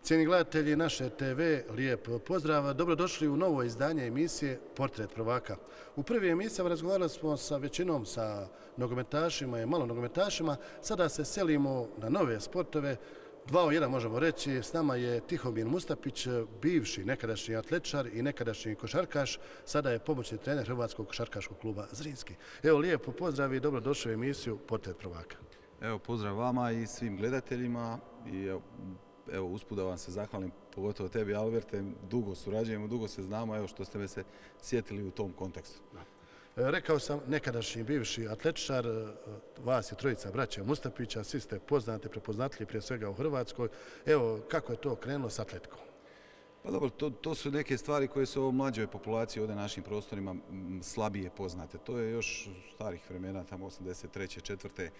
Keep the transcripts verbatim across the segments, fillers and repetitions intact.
Cijeni gledatelji naše te ve, lijep pozdrav. Dobrodošli u novo izdanje emisije Portret prvaka. U prvi emisijama razgovarali smo sa većinom, sa nogometašima i malo nogometašima. Sada se selimo na nove sportove. Dva u jedan možemo reći. S nama je Tihomir Mustapić, bivši nekadašnji atletičar i nekadašnji košarkaš. Sada je pomoćni trener Hrvatskog košarkaškog kluba Zrinski. Evo, lijepo pozdrav i dobrodošli u emisiju Portret prvaka. Evo, pozdrav vama i svim gledateljima. I evo, Evo, usput da vam se zahvalim, pogotovo tebi, Alberte, dugo surađujemo, dugo se znamo, evo što ste me se sjetili u tom kontekstu. Rekao sam, nekadašnji bivši atletičar, vas je trojica braća Mustapića, svi ste poznati, prepoznatljivi prije svega u Hrvatskoj. Evo, kako je to krenulo s atletikom? Pa dobro, to, to su neke stvari koje su u mlađoj populaciji ovdje na našim prostorima slabije poznate. To je još starih vremena, tamo osamdeset treće četvrte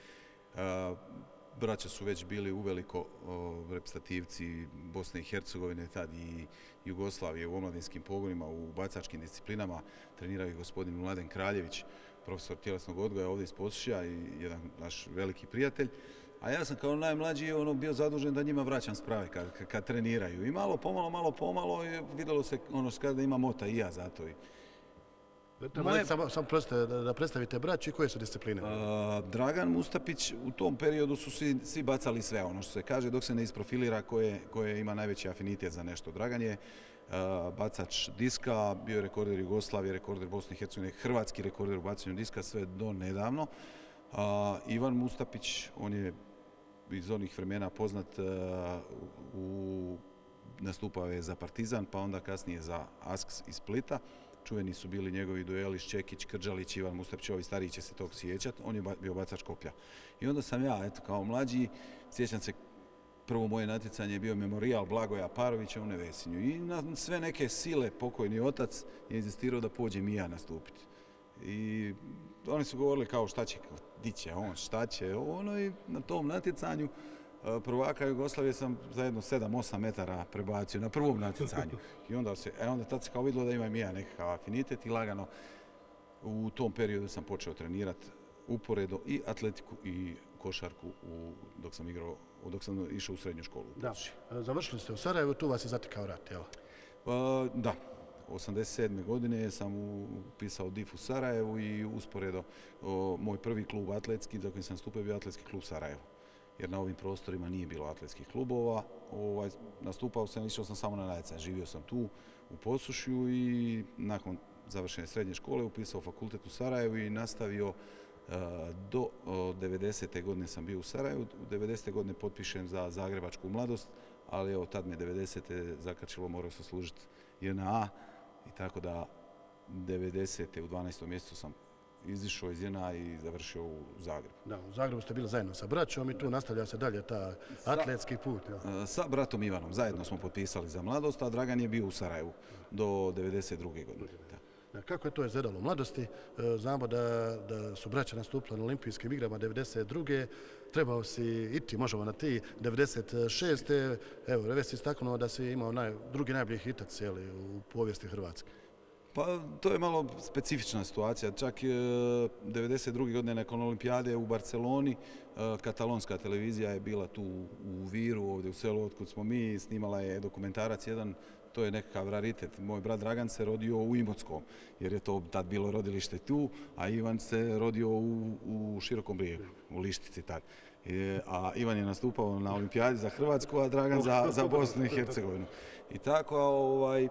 Braća su već bili uveliko reprezentativci Bosne i Hercegovine, tad i Jugoslavije u omladinskim pogonima, u bacačkim disciplinama. Trenirao ih gospodin Mladen Kraljević, profesor tjelesnog odgoja ovdje iz Posušja i jedan naš veliki prijatelj. A ja sam kao najmlađi ono, bio zadužen da njima vraćam sprave kad, kad treniraju. I malo pomalo, malo pomalo je vidjelo se ono kada ima mota i ja zato. I Moje... Samo, samo proste, da, da predstavite braći, koje su discipline? A, Dragan Mustapić, u tom periodu su svi, svi bacali sve, ono što se kaže, dok se ne isprofilira koje, koje ima najveći afinitet za nešto. Dragan je a, bacač diska, bio je rekorder Jugoslavije, rekorder Bosne i Hercegovine, hrvatski rekorder u bacanju diska, sve do nedavno. A, Ivan Mustapić, on je iz onih vremena poznat a, u, nastupao je za Partizan, pa onda kasnije za Asks iz Splita. Čuveni su bili njegovi dueli Ščekić, Krđalić, Ivan Mustapić, ovi stariji će se tog sjećati, on je bio bacač koplja. I onda sam ja, eto, kao mlađi, sjećam se, prvo moje natjecanje je bio memorijal Blagoja Parovića u Nevesinju. I na sve neke sile pokojni otac je inzistirao da pođem i ja nastupiti. I oni su govorili kao šta će, di će on, šta će ono i na tom natjecanju prvaka Jugoslavije sam za jedno sedam osam metara prebacio na prvom natjecanju. I onda se, e onda tad se kao vidjelo da imam i ja nekakav afinitet i lagano u tom periodu sam počeo trenirati uporedo i atletiku i košarku u, dok sam igrao, dok sam išao u srednju školu. Da, završili ste u Sarajevu, tu vas je zatekao rat, jel? Pa, da. osamdeset sedme godine sam upisao D I F u Sarajevu i usporedo o, moj prvi klub atletski, za kojim sam stupio, bio atletski klub Sarajevo. Jer na ovim prostorima nije bilo atletskih klubova. Ovaj, nastupao sam, išao sam samo na natjecanje. Živio sam tu u Posušju i nakon završene srednje škole upisao fakultet u Sarajevu i nastavio uh, do uh, devedesete godine sam bio u Sarajevu. U devedesete godine potpišem za Zagrebačku mladost, ali evo tad me devedesete zakačilo, morao sam služiti J N A i tako da devedesete u dvanaestom mjesecu sam izišao iz J N A i završio u Zagrebu. Da, u Zagrebu ste bili zajedno sa braćom i tu nastavlja se dalje ta atletski put. Ja. Sa bratom Ivanom zajedno smo potpisali za mladost, a Dragan je bio u Sarajevu do devedeset druge godine. Da. Kako je to izgledalo u mladosti? Znamo da, da su braća nastupila na olimpijskim igrama devedeset druge Trebao si iti, možemo na ti, devedeset šeste Evo, Reves istaknuo da si imao naj, drugi najbolji hitac jeli, u povijesti Hrvatske. Pa to je malo specifična situacija. Čak devedeset druge godine nakon olimpijade u Barceloni katalonska televizija je bila tu u Viru, ovdje u selu otkud smo mi, snimala je dokumentarac jedan, to je nekakav raritet. Moj brat Dragan se rodio u Imotskom, jer je to tad bilo rodilište tu, a Ivan se rodio u, u Širokom Brijegu, u Lištici tad. E, a Ivan je nastupao na olimpijadi za Hrvatsku, a Dragan za, za Bosnu i Hercegovinu. I tako, ovaj,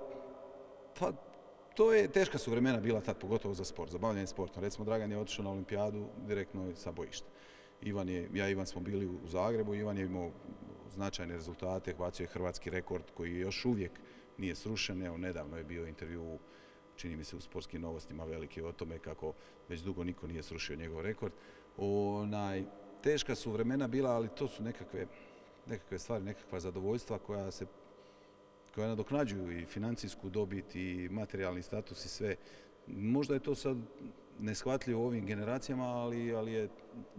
pa to je, teška su vremena bila tad, pogotovo za sport, za bavljanje sportom. Recimo, Dragan je otišao na olimpijadu direktno sa bojišta. Ivan je, ja i Ivan smo bili u Zagrebu, Ivan je imao značajne rezultate, bacio je hrvatski rekord koji još uvijek nije srušen. Evo, nedavno je bio intervju, čini mi se u Sportskim novostima veliki o tome kako već dugo niko nije srušio njegov rekord. Onaj, teška su vremena bila, ali to su nekakve, nekakve stvari, nekakva zadovoljstva koja se koja nadoknađuju i financijsku dobit i materijalni status i sve. Možda je to sad neshvatljivo ovim generacijama, ali, ali je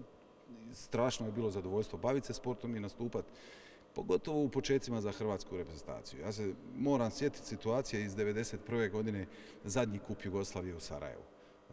strašno je bilo zadovoljstvo baviti se sportom i nastupati, pogotovo u početcima za hrvatsku reprezentaciju. Ja se moram sjetiti situacije iz devedeset prve godine, zadnji kup Jugoslavije u Sarajevu. E,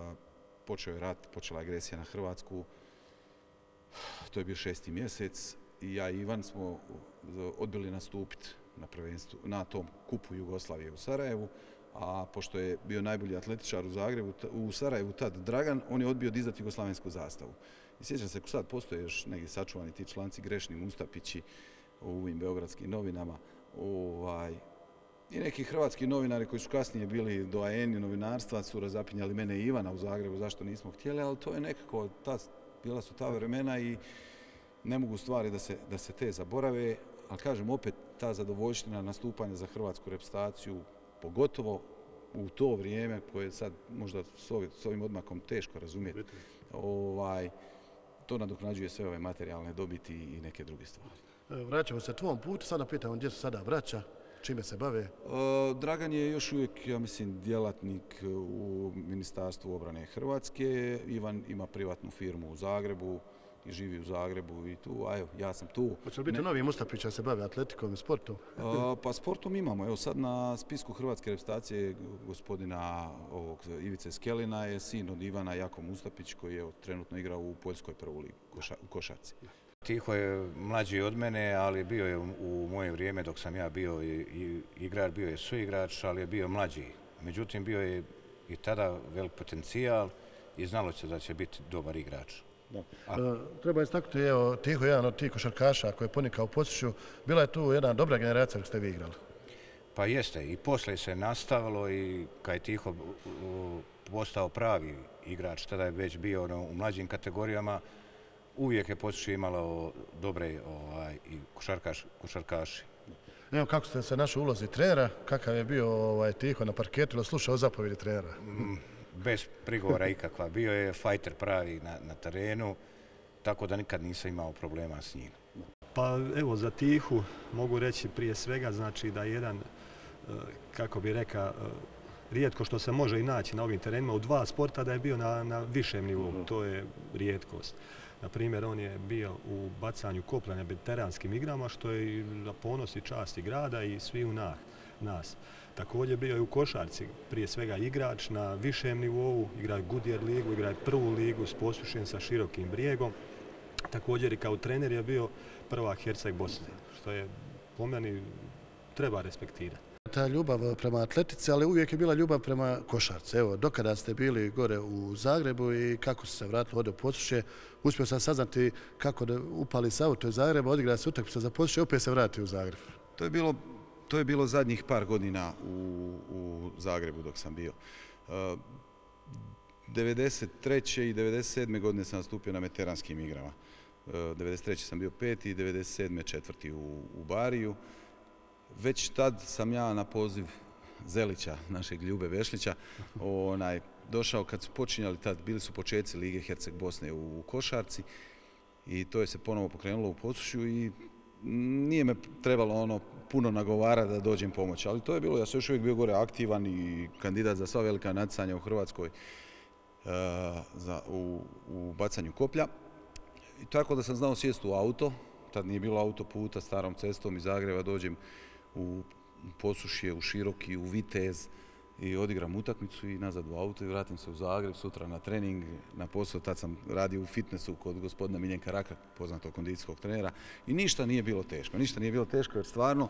počeo je rat, počela agresija na Hrvatsku, to je bio šesti mjesec. i ja i Ivan smo odbili nastupiti na prvenstvu, na tom kupu Jugoslavije u Sarajevu, a pošto je bio najbolji atletičar u Zagrebu, u Sarajevu tad Dragan, on je odbio dizati jugoslavensku zastavu. I sjećam se, sad postoje još negdje sačuvani ti članci, Grešni Mustapići u ovim beogradskim novinama, ovaj, i neki hrvatski novinari koji su kasnije bili doajeni novinarstva su razapinjali mene i Ivana u Zagrebu zašto nismo htjeli, ali to je nekako, ta, bila su ta vremena i ne mogu stvari da se, da se te zaborave, ali kažem opet ta zadovoljština nastupanja za hrvatsku reprezentaciju, pogotovo u to vrijeme koje je sad možda s, ovim, s ovim odmakom teško razumjeti, ovaj, to nadoknađuje sve ove materijalne dobiti i neke druge stvari. Vraćamo se tvom putu, sada pitamo gdje su sada braća, čime se bave? Dragan je još uvijek, ja mislim, djelatnik u Ministarstvu obrane Hrvatske. Ivan ima privatnu firmu u Zagrebu i živi u Zagrebu i tu, a evo, ja sam tu. Hoće li biti novi Mustapića se bave atletikom i sportom? Pa sportom imamo. Evo sad na spisku hrvatske reprezentacije gospodina ovog Ivice Skelina je sin od Ivana, Jako Mustapić, koji je trenutno igrao u Poljskoj prvu ligu u košarci. Tiho je mlađi od mene, ali bio je u moje vrijeme dok sam ja bio i, i igrač, bio je suigrač, ali je bio mlađi. Međutim, bio je i tada velik potencijal i znalo se da će biti dobar igrač. Da. A... Treba istaknuti, evo, Tiho je jedan od tih košarkaša koji je ponikao u Posušju. Bila je tu jedna dobra generacija dok ste vi igrali. Pa jeste, i poslije se nastavilo i kad je Tiho postao pravi igrač, tada je već bio ono, u mlađim kategorijama, uvijek je Posušje imalo dobre ovaj, i košarkaš, košarkaši. Evo kako ste se našli u ulozi trenera, kakav je bio ovaj, Tiho na parketu ili slušao zapovjedi trenera? Mm, bez prigovora ikakva. Bio je fajter pravi na, na terenu, tako da nikad nisam imao problema s njim. Pa evo za Tihu mogu reći prije svega znači da je jedan, kako bi rekao, rijetko što se može i naći na ovim terenima u dva sporta da je bio na, na višem nivou. To je rijetkost. Na primjer, on je bio u bacanju koplja na veteranskim igrama, što je za ponos i čast i grada i svi u nas. Također bio je u košarci, prije svega igrač na višem nivou, igra Goodyear ligu, igra prvu ligu s Posušjem sa Širokim brijegom. Također i kao trener je bio prvak Herceg Bosne, što je po meni treba respektirati. Ta ljubav prema atletici, ali uvijek je bila ljubav prema košarci. Evo, dokada ste bili gore u Zagrebu i kako ste se vratili ovdje u Posušje, uspio sam saznati kako da upali se auto iz Zagreba, odigra se utakmica za Posušje i opet se vrati u Zagreb. To je bilo, to je bilo zadnjih par godina u, u Zagrebu dok sam bio. Uh, devedeset treće i devedeset sedme godine sam nastupio na veteranskim igrama. Uh, devedeset treće sam bio peti i devedeset sedme četvrti u, u Bariju. Već tad sam ja na poziv Zelića, našeg Ljube Vešlića, onaj, došao kad su počinjali tad, bili su početci Lige Herceg Bosne u košarci i to je se ponovo pokrenulo u Posušju i nije me trebalo ono puno nagovarati da dođem pomoći, ali to je bilo, ja sam još uvijek bio gore aktivan i kandidat za sva velika natjecanja u Hrvatskoj uh, za, u, u bacanju koplja. I tako da sam znao sjesti u auto, tad nije bilo autoputa, starom cestom iz Zagreba dođem u Posušje, u Široki, u Vitez i odigram utakmicu i nazad u auto i vratim se u Zagreb sutra na trening, na posao. Tad sam radio u fitnessu kod gospodina Miljenka Raka, poznatog kondicijskog trenera i ništa nije bilo teško. Ništa nije bilo teško jer stvarno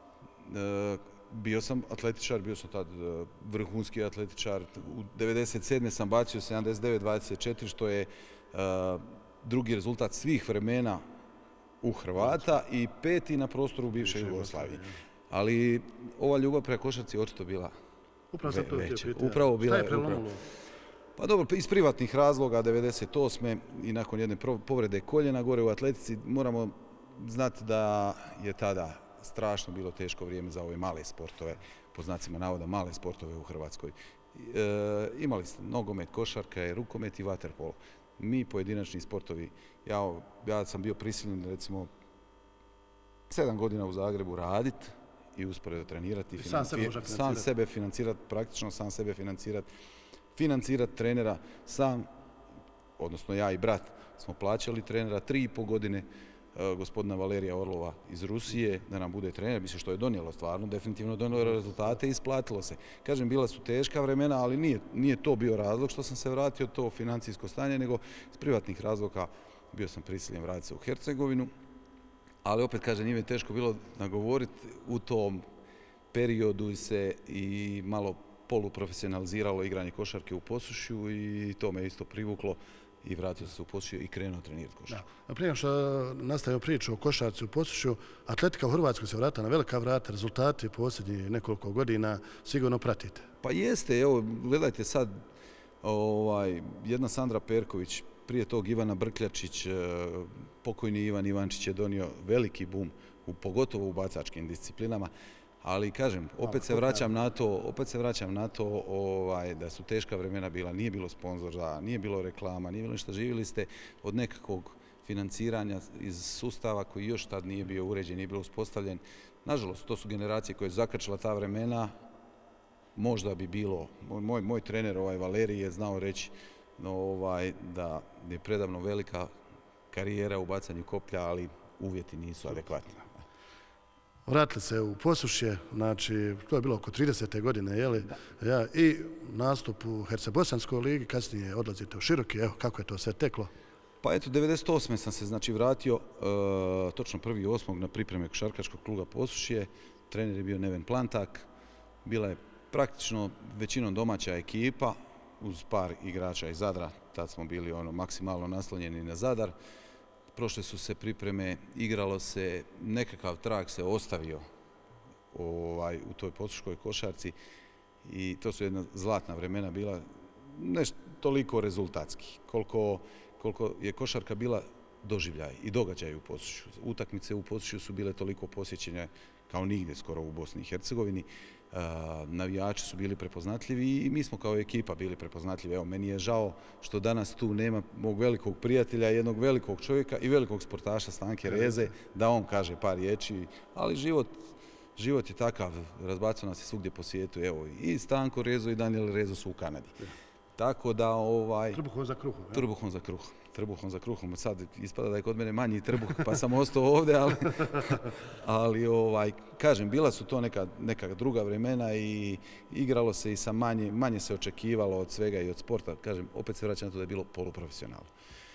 e, bio sam atletičar, bio sam tad e, vrhunski atletičar. U devedeset sedme sam bacio sedamdeset devet dvadeset četiri što je e, drugi rezultat svih vremena u Hrvata i peti na prostoru bivše Jugoslavije. Ali ova ljubav prema košarci je očito bila Upravo sam to htio pitati. Upravo bila. Šta je prelomilo? Pa dobro, iz privatnih razloga devedeset osme i nakon jedne povrede koljena gore u atletici moramo znati da je tada strašno bilo teško vrijeme za ove male sportove, po znacima navoda male sportove u Hrvatskoj. E, imali ste nogomet, košarka, rukomet i vaterpolo. Mi pojedinačni sportovi, ja, ja sam bio prisiljen recimo sedam godina u Zagrebu raditi i usporedo trenirati. I sam sebe može Sam sebe financirati, praktično sam sebe financirati, financirati trenera, sam, odnosno ja i brat, smo plaćali trenera tri i po godine uh, gospodina Valerija Orlova iz Rusije da nam bude trener, mislim što je donijelo stvarno, definitivno donijelo rezultate i isplatilo se. Kažem, bila su teška vremena, ali nije, nije to bio razlog što sam se vratio, to financijsko stanje, nego iz privatnih razloga bio sam prisiljen vratiti se u Hercegovinu ali opet kažem, njime je teško bilo nagovoriti. U tom periodu se i malo poluprofesionaliziralo igranje košarke u Posušju i to me isto privuklo i vratio se u Posušje i krenuo trenirati košarku. Da. Prije što nastavimo priču o košarci u Posušju, atletika u Hrvatskoj se vrata na velika vrata, rezultati posljednjih nekoliko godina sigurno pratite. Pa jeste, evo, gledajte sad, ovaj, jedna Sandra Perković, prije tog Ivana Brkljačić, pokojni Ivan Ivančić je donio veliki bum, u, pogotovo u bacačkim disciplinama. Ali kažem, opet se vraćam na to, opet se vraćam na to ovaj, da su teška vremena bila, nije bilo sponzora, nije bilo reklama, nije bilo ništa, živjeli ste od nekakvog financiranja iz sustava koji još tad nije bio uređen, nije bio uspostavljen. Nažalost, to su generacije koje je zakačila ta vremena, možda bi bilo, moj, moj trener ovaj, Valerij je znao reći no, ovaj, da je predavno velika karijera u bacanju koplja, ali uvjeti nisu adekvatni. Vratili se u Posušje, znači to je bilo oko tridesete godine, je li? Ja, i nastup u Herceg-Bosanskoj ligi, kasnije odlazite u Široki, evo kako je to sve teklo? Pa eto, devedeset osme sam se znači vratio, uh, točno prvi osmog na pripreme košarkaškog kluba Posušje, trener je bio Neven Plantak, bila je praktično većinom domaća ekipa, uz par igrača iz Zadra, tad smo bili ono maksimalno naslonjeni na Zadar. Prošle su se pripreme, igralo se, nekakav trag se ostavio ovaj, u toj posuškoj košarci i to su jedna zlatna vremena bila, ne toliko rezultatski, koliko, koliko je košarka bila doživljaj i događaj u Posušju. Utakmice u Posušju su bile toliko posjećene kao nigdje skoro u Bosni i Hercegovini. Uh, navijači su bili prepoznatljivi i mi smo kao ekipa bili prepoznatljivi. Evo, meni je žao što danas tu nema mog velikog prijatelja, jednog velikog čovjeka i velikog sportaša Stanke Reze, da on kaže par riječi, ali život, život je takav, razbacao nas je svugdje po svijetu. Evo, i Stanko Rezo i Daniel Rezo su u Kanadi. Tako da, ovaj... Trbuhom za kruhom. Ja? Trbuhom za kruhom. Trbuhom za kruhom. Sad ispada da je kod mene manji trbuh, pa sam ostao ovdje, ali, ali ovaj, kažem, bila su to neka, neka druga vremena i igralo se i sa manje, manje se očekivalo od svega i od sporta. Kažem, opet se vraćam na to da je bilo poluprofesionalno.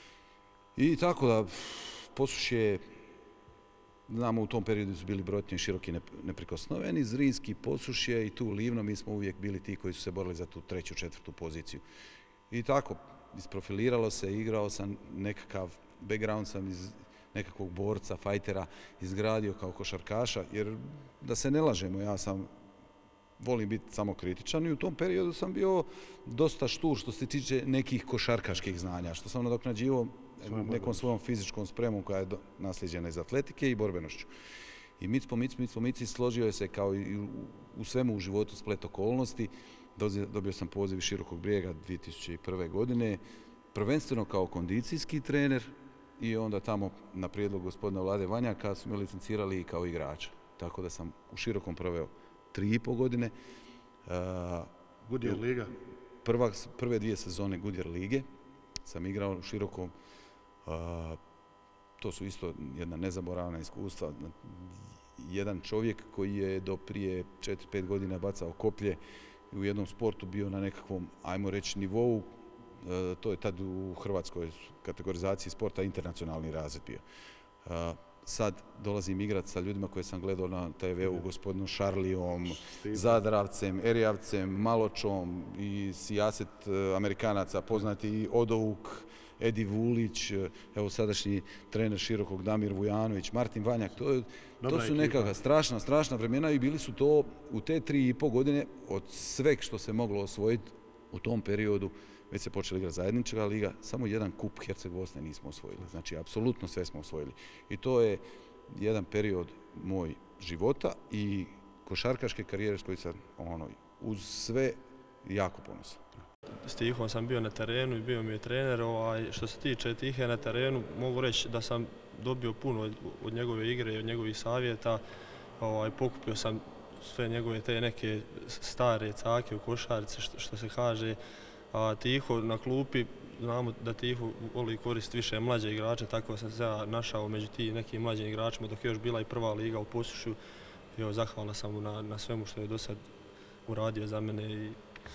I tako da, Posušje, znamo u tom periodu su bili Brotnje i Široki neprikosnoveni, Zrinski, Posušje i tu Livno, mi smo uvijek bili ti koji su se borili za tu treću, četvrtu poziciju. I tako, isprofiliralo se, igrao sam nekakav background, sam iz nekakvog borca, fajtera izgradio kao košarkaša, jer da se ne lažemo, ja sam volim biti samokritičan i u tom periodu sam bio dosta štur što se tiče nekih košarkaških znanja, što sam nadoknađivao nekom svojom fizičkom spremom koja je nasljeđena iz atletike i borbenošću. I micpo, micpo, micpo, mici složio je se kao i u, u svemu u životu splet okolnosti. Dobio sam poziv iz Širokog Brijega dvije tisuće prve. godine, prvenstveno kao kondicijski trener i onda tamo na prijedlog gospodina Vlade Vanjaka su me licencirali i kao igrača. Tako da sam u Širokom proveo tri i po godine. Uh, Goodyear liga? Prva, prve dvije sezone Goodyear lige sam igrao u Širokom. Uh, to su isto jedna nezaboravna iskustva. Jedan čovjek koji je do prije četiri pet godina bacao koplje i u jednom sportu bio na nekakvom, ajmo reći, nivou. Uh, to je tad u Hrvatskoj kategorizaciji sporta internacionalni razred bio. Uh, sad dolazim igrati sa ljudima koje sam gledao na te ve u, gospodinom Šarlijom, Zadravcem, Erijavcem, Maločom i sijaset Amerikanaca, poznati i Odouk, Edi Vulić, evo sadašnji trener Širokog Damir Vujanović, Martin Vanjak, to, to su nekakva strašna, strašna vremena i bili su to u te tri i po godine od sveg što se moglo osvojiti u tom periodu. Već se počela igrati zajednička liga, samo jedan kup Herceg Bosne nismo osvojili. Znači, apsolutno sve smo osvojili. I to je jedan period moj života i košarkaške karijere s kojoj sam ono, uz sve jako ponosan. S Tihom sam bio na terenu i bio mi je trener. Ovaj, što se tiče Tihe na terenu, mogu reći da sam dobio puno od, od njegove igre i od njegovih savjeta. Ovaj, pokupio sam sve njegove te neke stare cake u košarci, što, što se kaže. A Tiho na klupi, znamo da Tiho voli koristiti više mlađe igrače, tako sam se ja našao među tim nekim mlađim igračima dok je još bila i prva liga u Posušju. I zahvalna sam mu na, na svemu što je do sad uradio za mene i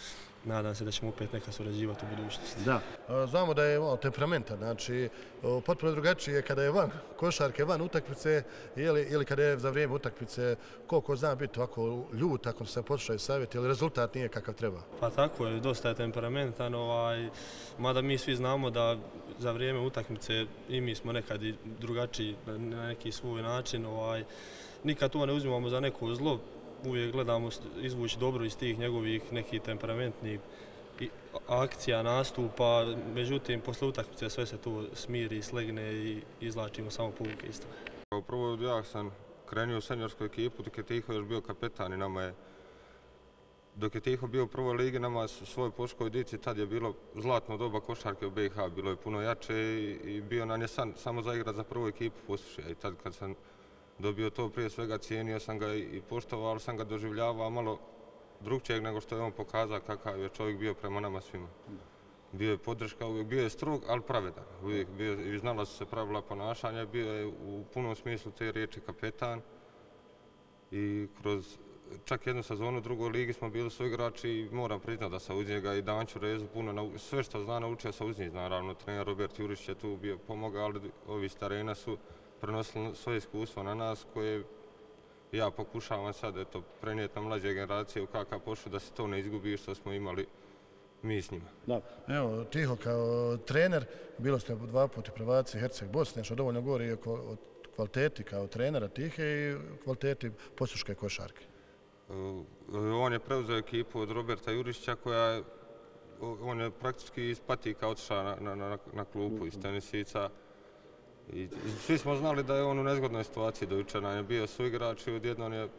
nadam se da ćemo opet nekad surađivati u budućnosti. Da. Znamo da je malo temperamentan, znači potpuno drugačije kada je van košarke, van utakmice ili, ili kada je za vrijeme utakmice, koliko zna biti ovako ljut ako se poslušaju savjeti, ili rezultat nije kakav treba. Pa tako je, dosta je temperamentan, ovaj, mada mi svi znamo da za vrijeme utakmice i mi smo nekad i drugačiji na neki svoj način, ovaj, nikad to ne uzimamo za neko zlo, uvijek gledamo izvući dobro iz tih njegovih nekih temperamentnih akcija, nastupa, međutim, posle utakmice sve se to smiri, slegne i izvlačimo samo pouke isto. Prvo ja sam krenuo u seniorsku ekipu dok je Tiho još bio kapetan i nama je, dok je Tiho bio u prvoj ligi, nama su svoj poškoj dici, tad je bilo zlatno doba košarke u B i H, bilo je puno jače i bio nam je san samo zaigrat za prvu ekipu Posušja. I tad kad sam dobio to, prije svega cijenio sam ga i poštovao, ali sam ga doživljavao malo drugčijeg nego što je on pokazao kakav je čovjek bio prema nama svima. Bio je podrška, uvijek bio je strog, ali pravedan. Uvijek bio, i znala su se pravila ponašanja, bio je u punom smislu te riječi kapetan. I kroz čak jednu sezonu u drugoj ligi smo bili suigrači i moram priznati da sam uz njega i Danču Rezu puno, sve što zna naučio sam uz njih. Naravno, trener Robert Jurić je tu bio pomogao, ali ovi starena su prenosili svoje iskustvo na nas koje ja pokušavam sad eto, prenijeti na mlađe generacije u kakav pošli da se to ne izgubi što smo imali mi s njima. Da. Evo, Tiho kao trener, bilo ste dva puta prvaci Herceg Bosne, što dovoljno govori o kvaliteti kao trenera Tihe i kvaliteti posuške košarke. On je preuzeo ekipu od Roberta Jurišića koja je, on je praktički iz Patika otišao na, na, na, na klupu iz Tenisica. I svi smo znali da je on u nezgodnoj situaciji, do jučer nam je bio suigrač i odjednom je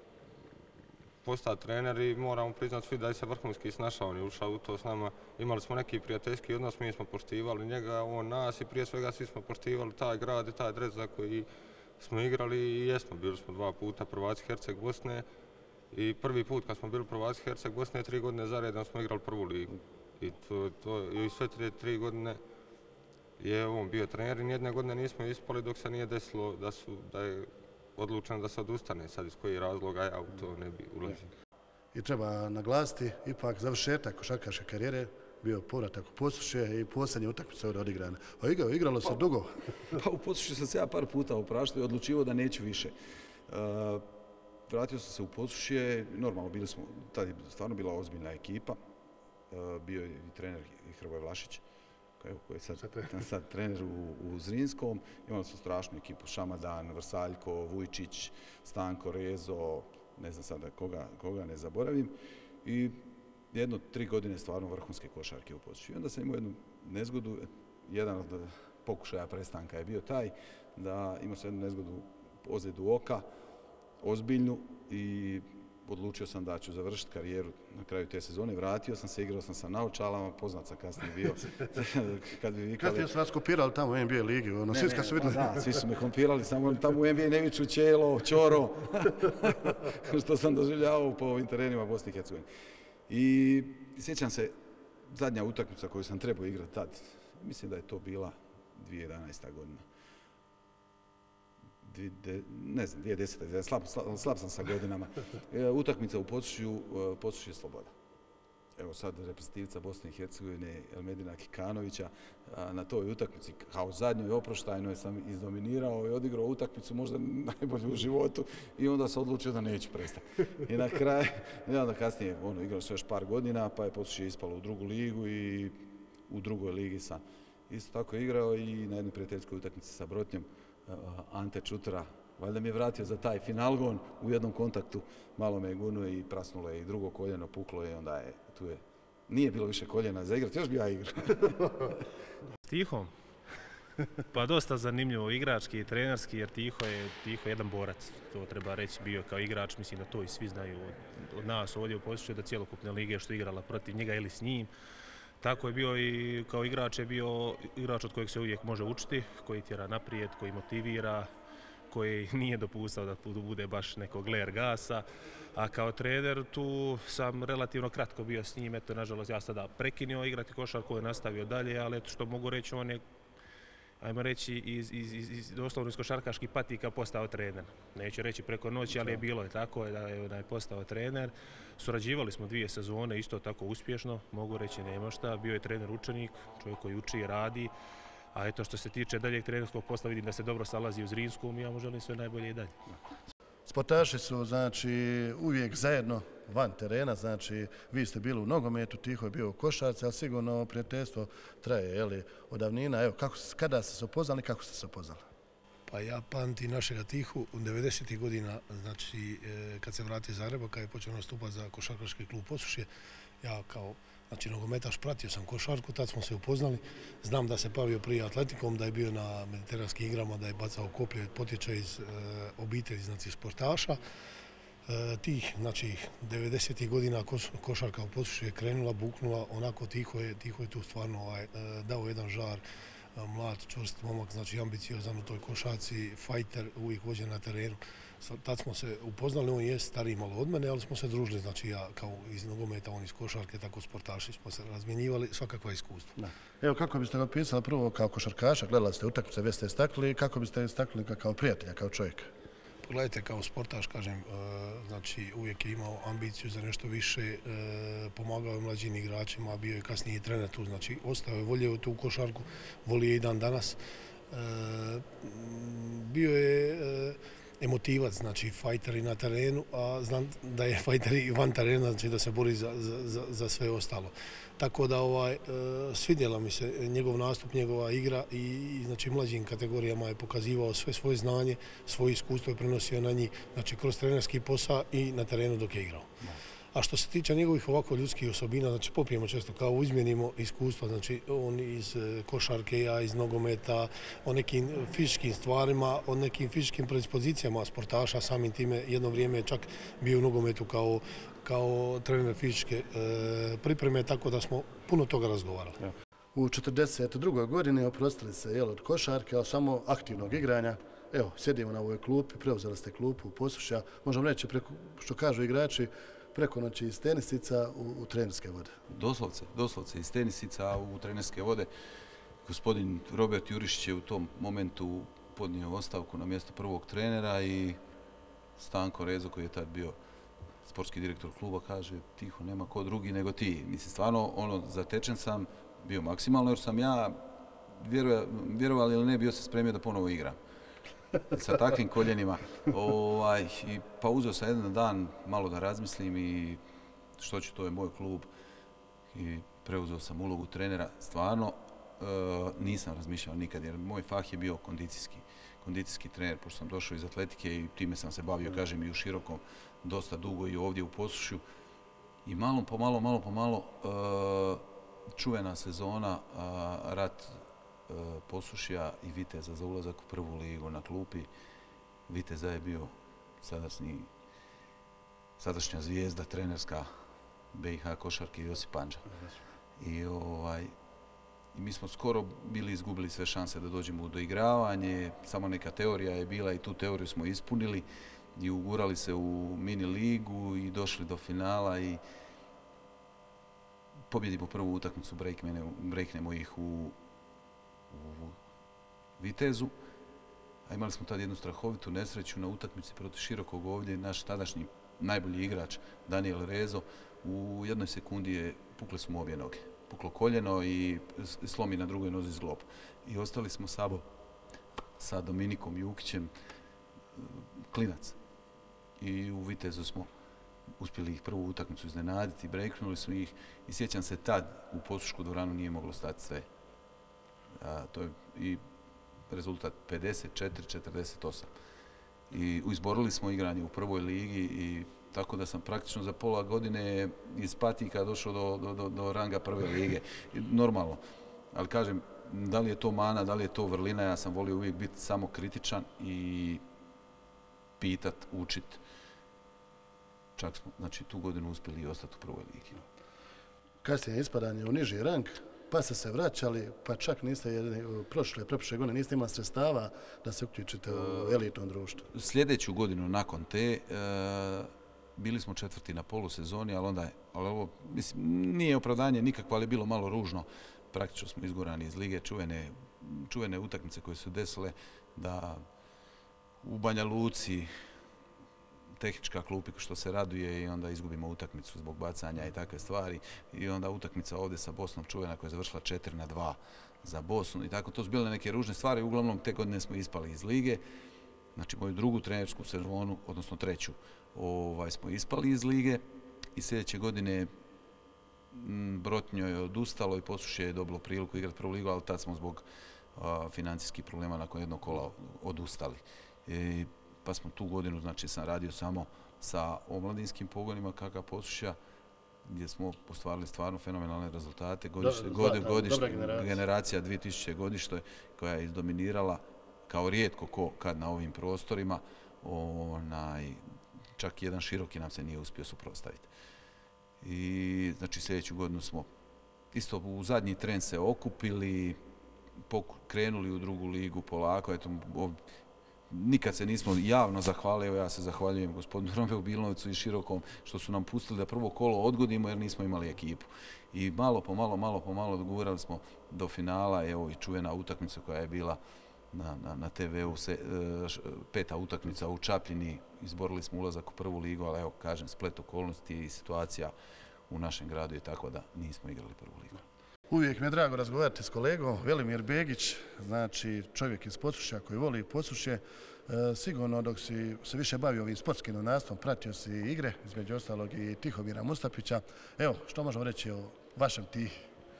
postao trener i moramo priznati svi da je se vrhunski snašao, on je ušao u to s nama. Imali smo neki prijateljski odnos, mi smo poštivali njega, on nas i prije svega svi smo poštivali taj grad i taj dres za koji smo igrali i jesmo. Bili smo dva puta prvaci Herceg Bosne i prvi put kad smo bili prvaci Herceg Bosne, tri godine zaredom smo igrali prvu ligu. I, to, to, i sve tri, tri godine je on bio trener i nijedne godine nismo ispali dok se nije desilo da, su, da je odlučeno da se odustane. Sad iz kojih razloga ja u to ne bi ulazio. I treba naglasiti, ipak završetak košarkaške karijere bio povratak u Posušje i posljednje utakmice ovdje odigrane. A igralo, igralo se pa, dugo. Pa u Posušju sam se ja par puta opraštao i odlučivao da neću više. Uh, vratio sam se u Posušje, normalno bili smo, tad je stvarno bila ozbiljna ekipa. Uh, bio je i trener i Hrvoje Vlašić, koji je sad, sad trener u, u Zrinskom. Imali su strašnu ekipu, Šamadan, Vrsaljko, Vujčić, Stanko, Rezo, ne znam sada koga, koga ne zaboravim. I jedno, tri godine stvarno vrhunske košarke u Posušju. I onda sam imao jednu nezgodu, jedan od pokušaja prestanka je bio taj da imao sam jednu nezgodu, ozljedu oka, ozbiljnu i odlučio sam da ću završiti karijeru na kraju te sezone. Vratio sam se, igrao sam sa naočalama, poznat sam kasnije bio. Kad bi vikali... Kasnije su vas kopirali tamo u N B A ligi, ono, svi kad su vidjeli. Da, svi su me kompirali, samo tamo u N B A ne viču Ćelo, Ćoro, što sam doživljavao po ovim terenima Bosne i Hercegovine. I sjećam se, zadnja utakmica koju sam trebao igrati tad, mislim da je to bila dvije tisuće jedanaesta godina. Ne znam, dvije tisuće deseta. Slab, slab, slab sam sa godinama. E, utakmica u Posušju, Posušje Sloboda. Evo sad reprezentativca Bosne i Hercegovine Elmedina Kikanovića na toj utakmici, kao zadnjoj oproštajnoj sam izdominirao i odigrao utakmicu možda najbolju u životu i onda sam odlučio da neću prestati. I na kraju, i onda kasnije, ono, igrao sam još par godina, pa je Posušje ispalo u drugu ligu i u drugoj ligi sam isto tako igrao i na jednoj prijateljskoj utakmici sa Brotnjom Ante Čutura, valjda mi je vratio za taj finalgon u jednom kontaktu, malo me je gunuo i prasnulo je i drugo koljeno, puklo je i onda je, tu je, nije bilo više koljena za igrati, još bi ja igrao. Tihom? Pa dosta zanimljivo igrački i trenerski, jer Tiho je, Tiho je jedan borac, to treba reći, bio kao igrač, mislim da to i svi znaju od, od nas ovdje u Posušju, da cjelokupne lige što je igrala protiv njega ili s njim. Tako je bio i kao igrač je bio igrač od kojeg se uvijek može učiti, koji tjera naprijed, koji motivira, koji nije dopustao da bude baš nekog ler gasa. A kao trener tu sam relativno kratko bio s njim, eto nažalost ja sada prekinuo igrati košarku, je nastavio dalje, ali eto što mogu reći on je ajmo reći, iz, iz, iz, iz doslovno iz košarkaških patika postao trener. Neću reći preko noći, ali je bilo je tako da je, da je postao trener. Surađivali smo dvije sezone, isto tako uspješno, mogu reći nema šta. Bio je trener učenik, čovjek koji uči i radi. A eto što se tiče daljeg trenerskog posla, vidim da se dobro salazi u Zrinskom i ja mu želim sve najbolje i dalje. Sportaši su znači uvijek zajedno van terena, znači vi ste bili u nogometu, Tiho je bio u košarci, ali sigurno prijateljstvo traje, jeli, od davnina. Evo, kako, kada ste se upoznali, kako ste se upoznali? Pa ja pamtim našega Tihu u devedesetih godina, znači kad se vratio iz Zagreba, kad je počeo nastupati za košarkaški klub Posušje, ja kao znači nogometaš pratio sam košarku, tad smo se upoznali. Znam da se bavio prije atletikom, da je bio na mediteranskim igrama, da je bacao koplje, potječe iz e, obitelji, znači sportaša. E, tih, znači, devedesetih godina koš, košarka u Posušju je krenula, buknula, onako Tiho je, Tiho je tu stvarno ovaj, e, dao jedan žar. Mlad, čvrst momak, znači ambiciozan u toj košarci, fajter, uvijek vođen na terenu. Tad smo se upoznali, on je stariji malo od mene, ali smo se družili, znači ja kao iz nogometa, on iz košarke, tako sportaši smo se razmjenjivali, svakakva iskustva. Da. Evo, kako biste ga opisali prvo kao košarkaša, gledali ste utakmice, već ste istakli, kako biste istakli kao prijatelja, kao čovjeka? Pogledajte, kao sportaš, kažem, znači uvijek je imao ambiciju za nešto više, pomagao je mlađim igračima, bio je kasnije i trener tu, znači ostao je, volio tu košarku, volio je i dan danas. Bio je emotivac, znači fajter i na terenu, a znam da je fajter i van terena, znači da se bori za, za, za sve ostalo. Tako da ovaj, svidjela mi se njegov nastup, njegova igra i znači mlađim kategorijama je pokazivao sve svoje znanje, svoje iskustvo je prenosio na njih, znači kroz trenerski posao i na terenu dok je igrao. A što se tiče njegovih ovako ljudskih osobina, znači popijemo često kao izmjenimo iskustva, znači on iz košarke, ja iz nogometa, o nekim fizičkim stvarima, o nekim fizičkim predispozicijama sportaša, samim time jedno vrijeme je čak bio u nogometu kao, kao trener fizičke e, pripreme, tako da smo puno toga razgovarali. Ja. U četrdeset drugoj godini oprostili se jel, od košarke, ali samo aktivnog igranja. Evo, sjedimo na ovoj klupi, preuzeli ste klupu u Posušja, možemo reći, preko, što kažu igrači, preko noći iz tenisica u, u trenerske vode. Doslovce, doslovce iz tenisica u trenerske vode. Gospodin Robert Jurišić je u tom momentu podnio ostavku na mjesto prvog trenera i Stanko Rezo, koji je tad bio sportski direktor kluba, kaže Tiho, nema ko drugi nego ti. Mislim, stvarno, ono, zatečen sam, bio maksimalno, jer sam ja, vjerovali ili ne, bio se spremio da ponovo igram. Sa takvim koljenima. Ovaj, i, pa uzeo sam jedan dan malo da razmislim i što ću, to je moj klub. I preuzeo sam ulogu trenera. Stvarno e, nisam razmišljao nikad, jer moj fah je bio kondicijski, kondicijski trener, pošto sam došao iz atletike i time sam se bavio, kažem, i u Širokom dosta dugo i ovdje u Posušju. I malo po malo, malo po malo e, čuvena sezona, a, rat Posušja i Viteza za ulazak u prvu ligu na klupi. Viteza je bio sadašnji, sadašnja zvijezda trenerska B i H košarke Josip Pandža. I, ovaj, I mi smo skoro bili izgubili sve šanse da dođemo u doigravanje, samo neka teorija je bila i tu teoriju smo ispunili i ugurali se u mini ligu i došli do finala i pobjedimo prvu utakmicu, breaknemo ih u u Vitezu, a imali smo tad jednu strahovitu nesreću na utakmici protiv Širokog ovdje. Naš tadašnji najbolji igrač Daniel Rezo u jednoj sekundi je pukle su mu obje noge. Puklo koljeno i slomi na drugoj nozi zglob. I ostali smo sabo sa Dominikom Jukićem, klinac. I u Vitezu smo uspjeli ih prvu utakmicu iznenaditi, breaknuli smo ih i sjećam se tad u Posušku dvoranu nije moglo stati sve. A, to je i rezultat pedeset četiri četrdeset osam. I izborili smo igranje u prvoj ligi i tako da sam praktično za pola godine iz patika došao do, do, do, do ranga prve lige. I, normalno, ali kažem, da li je to mana, da li je to vrlina, ja sam volio uvijek biti samo kritičan i pitat, učit. Čak smo, znači, tu godinu uspjeli i ostati u prvoj ligi. Kasnije ispadanje u niži rang, pa ste se vraćali, pa čak niste jedni, prošle, preprošle godine niste imali sredstava da se uključite u elitno društvo. Sljedeću godinu nakon te, e, bili smo četvrti na polusezoni, ali onda je, ali ovo, mislim, nije opravdanje nikakvo, ali je bilo malo ružno. Praktično smo izgurani iz lige, čuvene čuvene utakmice koje su desile da u Banja Luci tehnička klupi što se raduje i onda izgubimo utakmicu zbog bacanja i takve stvari. I onda utakmica ovdje sa Bosnom čuvena koja je završila četiri na dva za Bosnu i tako. To su bile neke ružne stvari. Uglavnom te godine smo ispali iz lige. Znači moju drugu trenersku sezonu, odnosno treću, ovaj, smo ispali iz lige i sljedeće godine Brotnjo je odustalo i Posušje je dobilo priliku igrati prvu ligu, ali tad smo zbog a, financijskih problema nakon jednog kola odustali. E, pa smo tu godinu, znači sam radio samo sa omladinskim pogonima K K Posušja, gdje smo ostvarili stvarno fenomenalne rezultate. Godište, Do, godi, zlata, godište, generacija. generacija dvije tisuće godište koja je izdominirala kao rijetko ko kad na ovim prostorima. Onaj, čak jedan široki nam se nije uspio suprotstaviti. I znači sljedeću godinu smo isto u zadnji tren se okupili, krenuli u drugu ligu polako. Eto, nikad se nismo javno zahvalili, evo ja se zahvaljujem gospodinu Romeu Bilnovicu i Širokom što su nam pustili da prvo kolo odgodimo jer nismo imali ekipu. I malo po malo, malo po malo dogurali smo do finala, evo i čuvena utakmica koja je bila na, na, na te ve u, se, peta utakmica u Čapljini, izborili smo ulazak u prvu ligu, ali evo kažem, splet okolnosti i situacija u našem gradu je tako da nismo igrali prvu ligu. Uvijek mi je drago razgovarati s kolegom Velimir Begić, znači čovjek iz Posušja koji voli Posušje. E, sigurno dok si se više bavio ovim sportskim novinarstvom, pratio si igre, između ostalog i Tihomira Mustapića. Evo, što možemo reći o vašem Tih?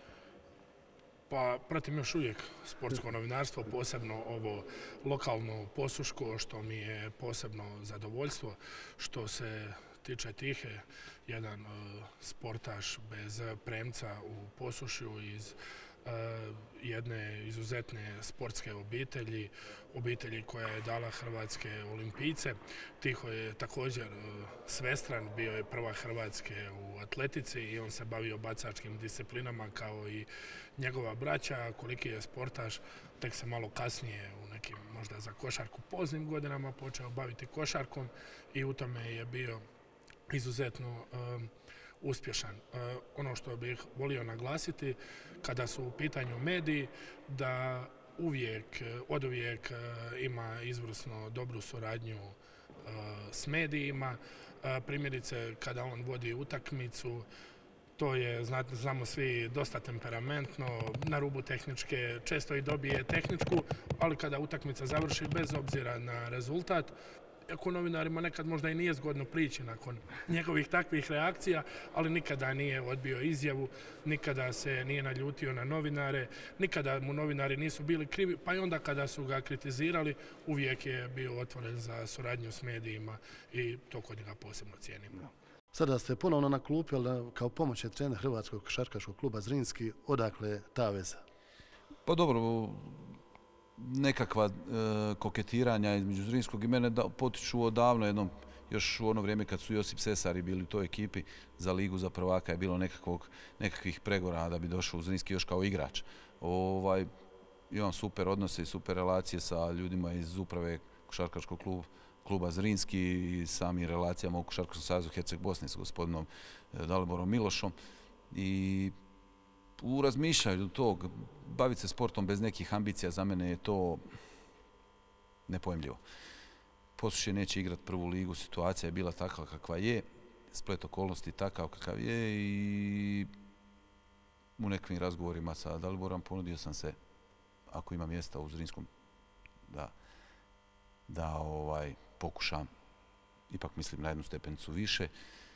Pa pratim još uvijek sportsko novinarstvo, posebno ovo lokalno posuško, što mi je posebno zadovoljstvo. Što se tiče Tihe, jedan uh, sportaš bez premca u Posušju iz uh, jedne izuzetne sportske obitelji, obitelji koja je dala hrvatske olimpijce. Tiho je također uh, svestran, bio je prva Hrvatske u atletici i on se bavio bacačkim disciplinama kao i njegova braća. Koliki je sportaš, tek se malo kasnije u nekim možda za košarku poznim godinama počeo baviti košarkom i u tome je bio izuzetno um, uspješan. Uh, ono što bih volio naglasiti kada su u pitanju mediji, da uvijek, od uvijek uh, ima izvrsno dobru suradnju uh, s medijima. Uh, primjerice kada on vodi utakmicu, to je, znamo svi, dosta temperamentno, na rubu tehničke, često i dobije tehničku, ali kada utakmica završi, bez obzira na rezultat, ako novinarima nekad možda i nije zgodno prići nakon njegovih takvih reakcija, ali nikada nije odbio izjavu, nikada se nije naljutio na novinare, nikada mu novinari nisu bili krivi, pa i onda kada su ga kritizirali, uvijek je bio otvoren za suradnju s medijima i to kod njega posebno cijenimo. Sada ste ponovno na klupi, ali kao pomoćni trener Hrvatskog košarkaškog kluba Zrinski, odakle ta veza? Pa dobro, nekakva e, koketiranja između Zrinskog i mene da, potiču odavno, jednom, još u ono vrijeme kad su Josip Sesari bili u toj ekipi za ligu za prvaka je bilo nekakvog, nekakvih pregovora da bi došao u Zrinski još kao igrač. Ovaj, imam super odnose i super relacije sa ljudima iz uprave košarkaškog kluba, kluba Zrinski i samim relacijama u Košarkaškom savezu Herceg Bosne s gospodinom Daliborom Milošom. I u razmišljanju tog, baviti se sportom bez nekih ambicija, za mene je to nepojmljivo. Posušje neće igrati prvu ligu, situacija je bila takva kakva je, splet okolnosti takav kakav je i u nekim razgovorima sa Daliborom ponudio sam se, ako ima mjesta u Zrinskom, da, da ovaj, pokušam, ipak mislim na jednu stepenicu više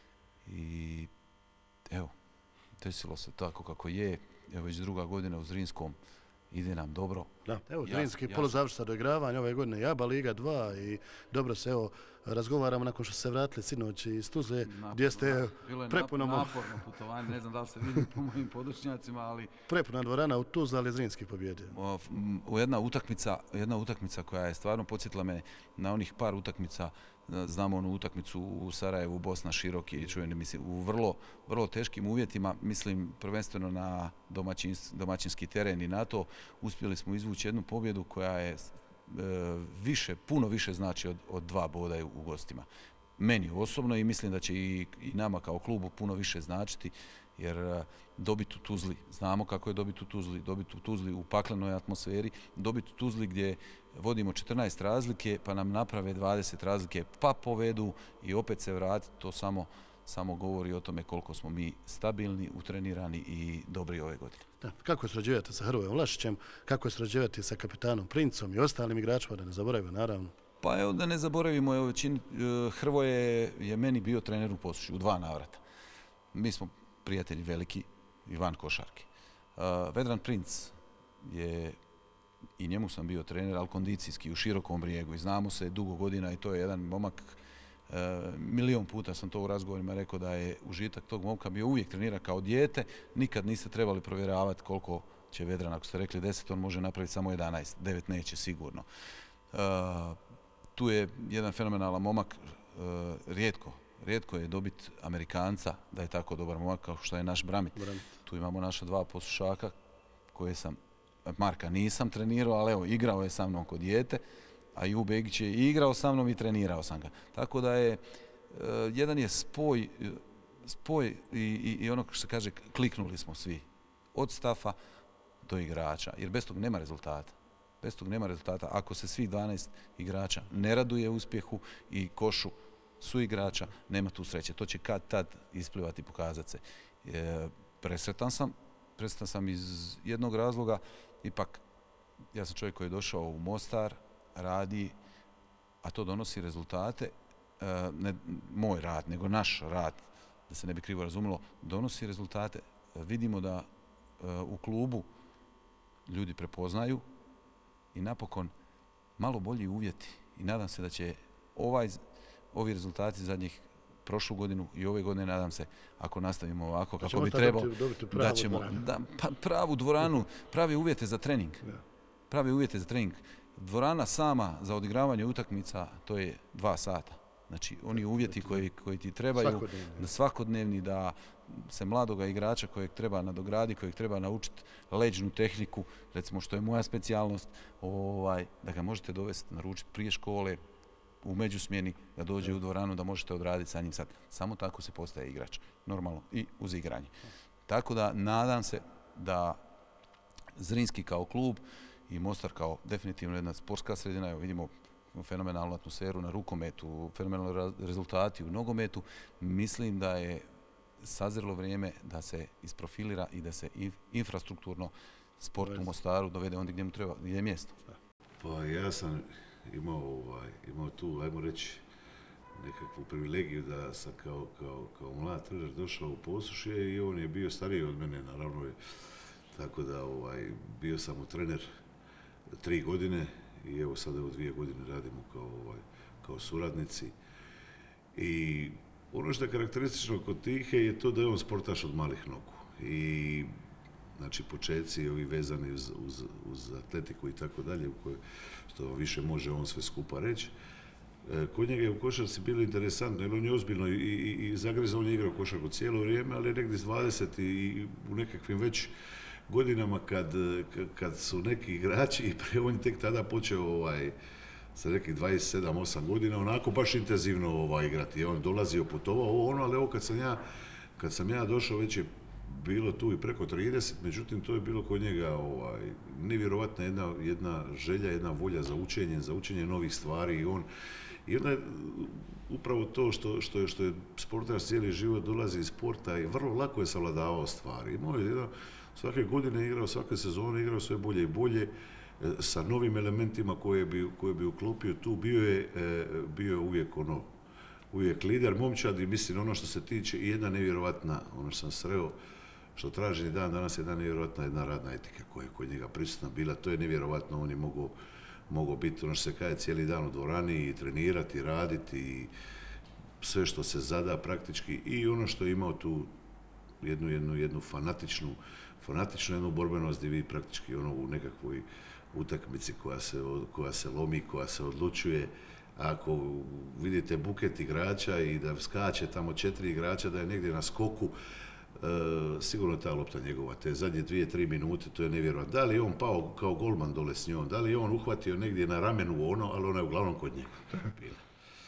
i evo, desilo se tako kako je, evo već druga godina u Zrinskom, ide nam dobro. Da, evo ja, Zrinski ja, poluzavršna doigravanja ove godine Jaba Liga dva i dobro se evo razgovaramo nakon što se vratili sinoć iz Tuzle naporno, gdje ste bilo je prepuno naporno putovanje, ne znam da li ste vidjeli po mojim podočnjacima, ali prepuna dvorana u Tuzli, ali Zrinski pobjedio. U jedna utakmica, jedna utakmica koja je stvarno podsjetila me na onih par utakmica, znamo onu utakmicu u Sarajevu, Bosna Široki, čujeni, mislim, u vrlo, vrlo teškim uvjetima, mislim prvenstveno na domaćins, domaćinski teren i na to, uspjeli smo izvući jednu pobjedu koja je e, više, puno više znači od, od dva boda u gostima. Meni osobno i mislim da će i, i nama kao klubu puno više značiti, jer dobiti u Tuzli, znamo kako je dobiti u Tuzli, dobiti u Tuzli u paklenoj atmosferi, dobiti u Tuzli gdje vodimo četrnaest razlike, pa nam naprave dvadeset razlike, pa povedu i opet se vratiti, to samo, samo govori o tome koliko smo mi stabilni, utrenirani i dobri ove godine. Da, kako je surađivati sa Hrvojem Vlašićem, kako je surađivati sa kapetanom Princom i ostalim igračima, da ne zaboravimo, naravno? Pa evo da ne zaboravimo, evo, čin, Hrvoje je meni bio trener u Posušju, u dva navrata. Mi smo prijatelji veliki i van košarke. Uh, Vedran Princ je, i njemu sam bio trener, ali kondicijski u Širokom Brijegu i znamo se dugo godina i to je jedan momak, uh, milion puta sam to u razgovorima rekao da je užitak tog momka bio uvijek trenira kao dijete, nikad niste trebali provjeravati koliko će Vedran, ako ste rekli deset, on može napraviti samo jedanaest, devet neće sigurno. Uh, tu je jedan fenomenalan momak, uh, rijetko Rijetko je dobiti Amerikanca da je tako dobar momak kao što je naš Bramit. Bramit. Tu imamo naša dva posušaka koje sam, Marka nisam trenirao, ali evo, igrao je sa mnom kod dijete, a Ju Begić je igrao sa mnom i trenirao sam ga. Tako da je, uh, jedan je spoj, spoj i, i, i ono što se kaže, kliknuli smo svi. Od stafa do igrača, jer bez tog nema rezultata. Bez tog nema rezultata ako se svih dvanaest igrača ne raduje uspjehu i košu su igrača, nema tu sreće. To će kad tad isplivati i pokazati se. E, presretan sam, presretan sam iz jednog razloga, ipak ja sam čovjek koji je došao u Mostar, radi, a to donosi rezultate, e, ne moj rad, nego naš rad, da se ne bi krivo razumilo, donosi rezultate. E, vidimo da e, u klubu ljudi prepoznaju i napokon malo bolji uvjeti i nadam se da će ovaj ovi rezultati zadnjih prošlu godinu i ove godine, nadam se, ako nastavimo ovako kako bi trebao, da ćemo da, pa, pravu dvoranu, pravi uvjete za trening. Pravi uvjete za trening. Dvorana sama za odigravanje utakmica, to je dva sata. Znači, oni uvjeti koji, koji ti trebaju, svakodnevni. Da svakodnevni, da se mladoga igrača kojeg treba nadograditi, kojeg treba naučiti leđnu tehniku, recimo što je moja specijalnost, ovaj, da ga možete dovesti, naručiti prije škole, u međusmjeni, da dođe u dvoranu, da možete odraditi sa njim sad. Samo tako se postaje igrač. Normalno. I uz igranje. Tako da nadam se da Zrinski kao klub i Mostar kao definitivno jedna sportska sredina, evo vidimo fenomenalnu atmosferu na rukometu, fenomenalni rezultati u nogometu, mislim da je sazrelo vrijeme da se isprofilira i da se infrastrukturno sport u Mostaru dovede ondje gdje mu treba, gdje je mjesto. Pa ja sam imao, ovaj, imao tu, ajmo reći, nekakvu privilegiju da sam kao, kao, kao mlad trener došao u Posušje i on je bio stariji od mene, naravno je. Tako da ovaj, bio sam u trener tri godine i evo sad evo dvije godine radimo kao, ovaj, kao suradnici. I ono što je karakteristično kod Tihe je to da je on sportaš od malih nogu. I znači početci ovi vezani uz, uz, uz atletiku i tako dalje, u kojoj što više može on sve skupa reći. E, kod njega je u košarci bilo interesantno, jer on je ozbiljno i, i, i zagrizao, on je igrao košarku cijelo vrijeme, ali negdje s dvadeset i, i u nekakvim već godinama kad, kad su neki igrači, i pre on je tek tada počeo ovaj, sa nekih dvadeset sedam osam godina, onako baš intenzivno ovaj, igrati. On dolazio, putovao, ovo ono, ali evo kad sam ja, kad sam ja došao, već je bilo tu i preko trideset, međutim to je bilo kod njega ovaj, nevjerovatna jedna, jedna želja, jedna volja za učenje, za učenje novih stvari i on i onda je upravo to što, što je, što je sportaš cijeli život dolazi iz sporta i vrlo lako je savladavao stvari. Imao je jedan, svake godine igrao, svake sezone igrao sve bolje i bolje sa novim elementima koje bi, koje bi uklopio tu, bio je, bio je uvijek ono, uvijek lider, momčad i mislim ono što se tiče i jedna nevjerovatna, ono što sam sreo, što traži dan danas jedna nevjerovatna jedna radna etika koja je kod njega prisutna bila, to je nevjerovatno, on je mogao mogao biti ono što se kaže cijeli dan u dvorani i trenirati, i raditi i sve što se zada praktički i ono što je imao tu jednu, jednu, jednu fanatičnu, fanatičnu jednu borbenost gdje vi praktički ono u nekakvoj utakmici koja se, koja se lomi, koja se odlučuje. Ako vidite buket igrača i da skače tamo četiri igrača, da je negdje na skoku, e, sigurno je ta lopta njegova. Te zadnje dvije, tri minute, to je nevjerojatno. Da li je on pao kao golman dole s njom, da li je on uhvatio negdje na ramenu ono, ali ona je uglavnom kod njega.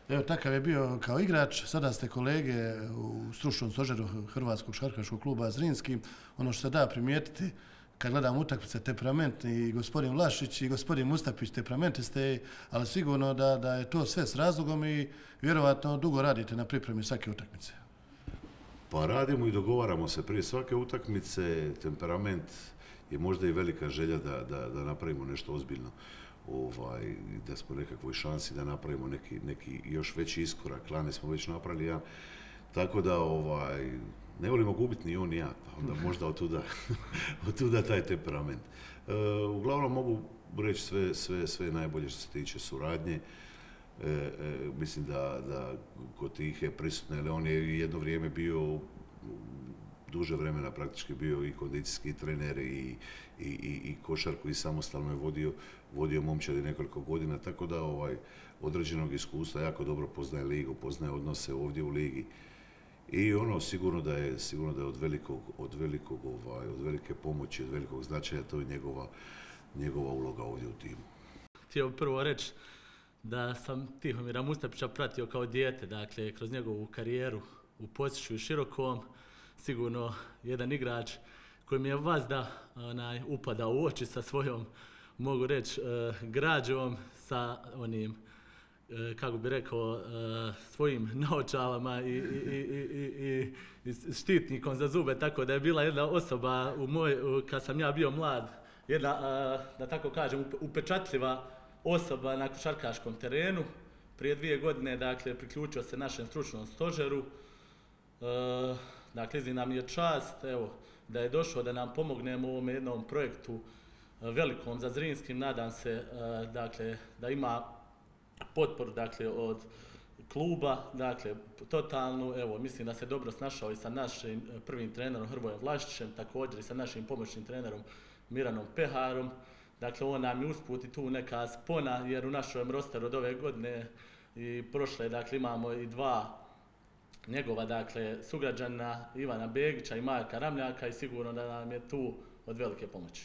Evo, takav je bio kao igrač, sada ste kolege u stručnom stožeru Hrvatskog košarkaškog kluba Zrinski. Ono što se da primijetiti, kad gledam utakmice, temperamentni i gospodin Vlašić i gospodin Mustapić, temperamenti ste, ali sigurno da, da je to sve s razlogom i vjerovatno dugo radite na pripremi svake utakmice. Pa radimo i dogovaramo se prije svake utakmice. Temperament je možda i velika želja da, da, da napravimo nešto ozbiljno. Ovaj, da smo nekakvoj šansi da napravimo neki, neki još veći iskorak. Lani smo već napravili jedan. Tako da ovaj, ne volimo gubiti ni on ni ja, pa onda možda od tuda, od tuda taj temperament. E, uglavnom mogu reći sve, sve, sve najbolje što se tiče suradnje. E, e, mislim da, da kod tih je prisutno, jer on je jedno vrijeme bio, duže vremena praktički bio i kondicijski trener i, i, i, i košarku i samostalno je vodio, vodio momčadi nekoliko godina, tako da ovaj, određenog iskustva jako dobro poznaje ligu, poznaje odnose ovdje u ligi. I ono sigurno da je sigurno da je od velikog od velikog ovaj od velike pomoći, od velikog značaja, to je njegova njegova uloga ovdje u timu. Htio bih prvo reći da sam Tihomira Mustapića pratio kao dijete, dakle kroz njegovu karijeru u Posušju i Širokom, sigurno jedan igrač koji mi je vazda onaj upadao u oči sa svojom, mogu reći, građom, sa onim, kako bi rekao, svojim naočalama i, i, i, i, i štitnikom za zube, tako da je bila jedna osoba u moj, kad sam ja bio mlad, jedna, da tako kažem, upečatljiva osoba na košarkaškom terenu. Prije dvije godine, dakle, priključio se našem stručnom stožeru. Dakle, iznimna mi je čast, evo, da je došao da nam pomognemo u ovom jednom projektu velikom za Zrinskim. Nadam se, dakle, da ima potporu, dakle, od kluba, dakle, totalnu. Evo, mislim da se dobro snašao i sa našim prvim trenerom Hrvojem Vlašićem, također i sa našim pomoćnim trenerom Miranom Peharom. Dakle, on nam je usput i tu neka spona, jer u našem rosteru od ove godine i prošle, dakle, imamo i dva njegova, dakle, sugrađana, Ivana Begića i Marka Ramljaka, i sigurno da nam je tu od velike pomoći.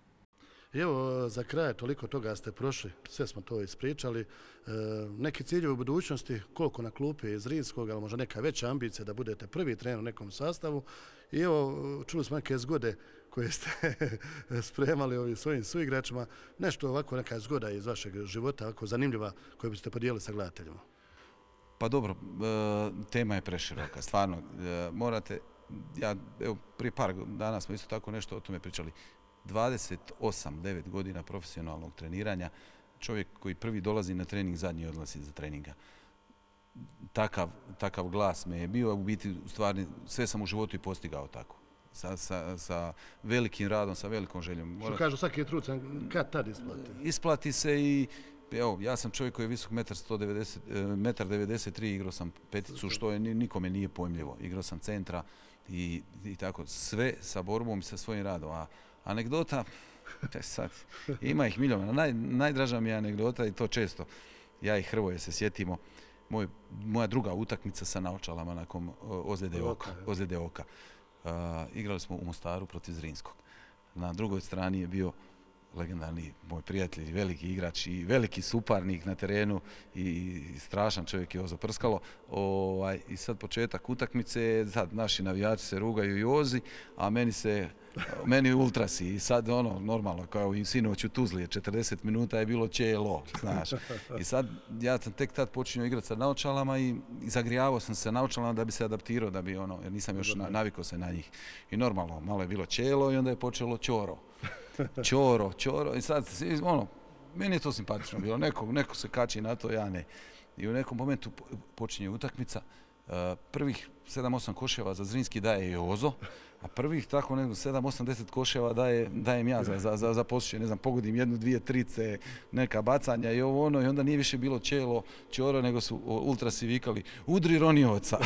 Evo, za kraj, toliko toga ste prošli, sve smo to ispričali. E, neki ciljevi u budućnosti, koliko na klupi iz Zrinskog, ali možda neka veća ambicija da budete prvi trener u nekom sastavu. I evo, čuli smo neke zgode koje ste spremali ovim svojim suigračima. Nešto ovako, neka zgoda iz vašeg života, ovako zanimljiva, koju biste podijelili sa gledateljima. Pa dobro, tema je preširoka, stvarno. Morate, ja, evo, prije par dana smo isto tako nešto o tome pričali. dvadeset osam, devet godina profesionalnog treniranja, čovjek koji prvi dolazi na trening, zadnji odlazi za treninga. Takav, takav glas me je bio, u biti, u stvari, sve sam u životu i postigao tako. Sa, sa, sa velikim radom, sa velikom željom. Što kažu, svaki je trud, kad tad isplati? Isplati se i, evo, ja sam čovjek koji je visok metar devedeset tri, igrao sam peticu, što je nikome nije pojmljivo. Igrao sam centra i, i tako, sve sa borbom i sa svojim radom. A anegdota, sad, ima ih milijona. Naj, najdraža mi je anegdota i to često. Ja i Hrvoje se sjetimo. Moj, moja druga utakmica sa naočalama nakon ozljede oka. Ozljede oka. Uh, igrali smo u Mostaru protiv Zrinskog. Na drugoj strani je bio legendarni moj prijatelj, veliki igrač i veliki suparnik na terenu i, i strašan čovjek je Jozo Prskalo. Ovaj, I sad početak utakmice, sad naši navijači se rugaju Jozi, a meni se meni ultrasi i sad ono normalno kao i sinoć u Tuzli četrdeset minuta je bilo čelo, znaš. I sad ja sam tek tad počinio igrati sa naočalama i, i zagrijavao sam se naočalama da bi se adaptirao, da bi ono, jer nisam još na, navikao se na njih. I normalno, malo je bilo čelo i onda je počelo čoro. Čoro, čoro i sad ono, meni je to simpatično bilo, neko, neko se kači na to, ja ne. I u nekom momentu počinje utakmica, prvih sedam osam koševa za Zrinski daje Jozo, a prvih tako nego sedam osam deset koševa daje, dajem ja za, za, za, za Posušje, ne znam, pogodim jednu, dvije, trice, neka bacanja i ovo ono, i onda nije više bilo čelo, čoro, nego su ultrasi vikali, udri Ronioca.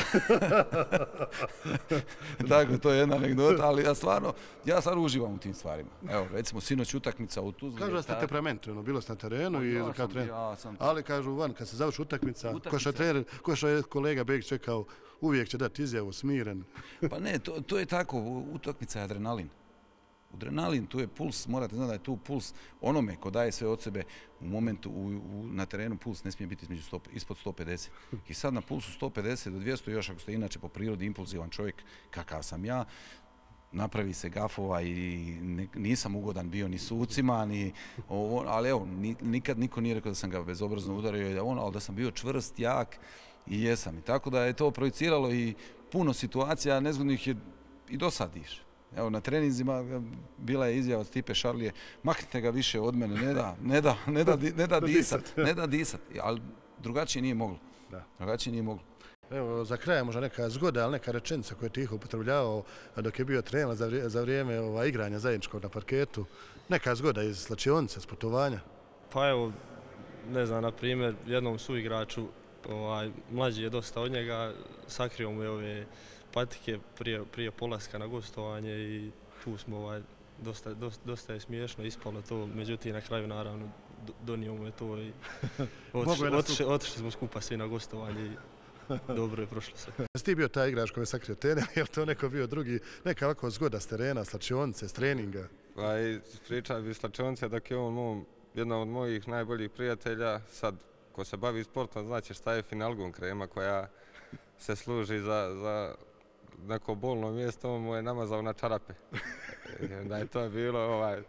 Tako, to je jedna anegdota, ali ja stvarno, ja stvarno uživam u tim stvarima. Evo, recimo, sinoć utakmica u Tuzli. Kažu da ste temperamentu, ono, bilo ste na terenu i ja kao sam, trener. Ja sam... Ali kažu van, kad se završi utakmica, ko što je trener, ko što je kolega Begić čekao, uvijek će dati izjavu, smiren. Pa ne, to, to je tako, utakmica je adrenalin. Adrenalin, tu je puls, morate znati da je tu puls onome ko daje sve od sebe u momentu u, u, na terenu puls ne smije biti između sto, ispod sto pedeset. I sad na pulsu sto pedeset do dvjesto, još ako ste inače po prirodi impulzivan čovjek kakav sam ja, napravi se gafova i ne, nisam ugodan bio ni sucima, ni ovo, ali evo, nikad niko nije rekao da sam ga bezobrazno udario, da on, ali da sam bio čvrst, jak i jesam. I tako da je to projiciralo i puno situacija nezgodnih je i dosadiš. Evo, na treninzima bila je izjava od Stipe Šarlije, maknite ga više od mene, ne da, ne da, ne da, ne da disat, ne da disat, ali drugačije nije moglo. Da. Drugačije nije moglo. Evo, za kraj možda neka zgoda, ali neka rečenica koju je Tiho upotrebljavao dok je bio trener za vrijeme, za vrijeme ova, igranja zajedničkog na parketu. Neka zgoda iz slačionice, sportovanja. Pa evo, ne znam, na primjer, jednom suigraču, ovaj, mlađi je dosta od njega, sakrio mu je ove patike prije, prije polaska na gostovanje i tu smo ovaj, dosta, dosta, dosta je smiješno ispalo to, međutim na kraju naravno donio mu je to i otišli, otišli, otišli smo skupa svi na gostovanje i dobro je prošlo sve. Jesi ti bio taj igrač koji je sakrio trener, je li to neko bio drugi, neka ovako zgoda s terena, slačionice, s treninga? Pa i pričao bi slačionice dok je on mom, jedna od mojih najboljih prijatelja, sad ko se bavi sportom znači šta je Finalgon krema koja se služi za, za neko bolno mjesto, on mu je namazao na čarape. Da je to bilo ovaj...